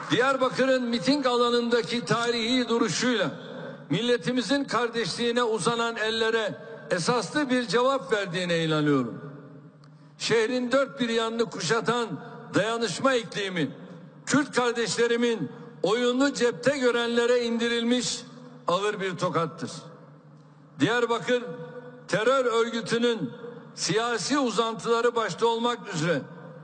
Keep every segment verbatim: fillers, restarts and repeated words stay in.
Diyarbakır'ın miting alanındaki tarihi duruşuyla milletimizin kardeşliğine uzanan ellere esaslı bir cevap verdiğine inanıyorum. Şehrin dört bir yanını kuşatan dayanışma iklimi, Kürt kardeşlerimin oyunu cepte görenlere indirilmiş ağır bir tokattır. Diyarbakır terör örgütünün siyasi uzantıları başta olmak üzere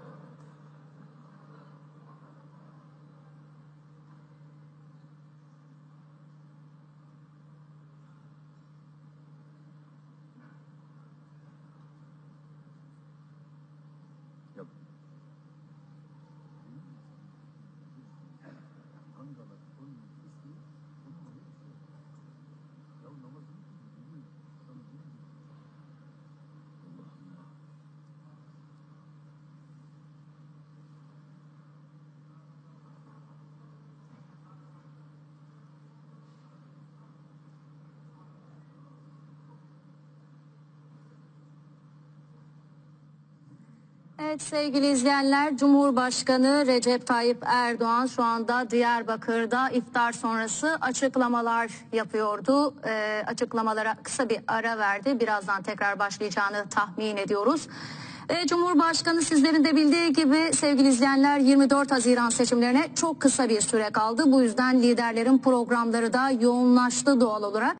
Evet sevgili izleyenler, Cumhurbaşkanı Recep Tayyip Erdoğan şu anda Diyarbakır'da iftar sonrası açıklamalar yapıyordu. E, açıklamalara kısa bir ara verdi. Birazdan tekrar başlayacağını tahmin ediyoruz. E, Cumhurbaşkanı sizlerin de bildiği gibi sevgili izleyenler yirmi dört Haziran seçimlerine çok kısa bir süre kaldı. Bu yüzden liderlerin programları da yoğunlaştı doğal olarak.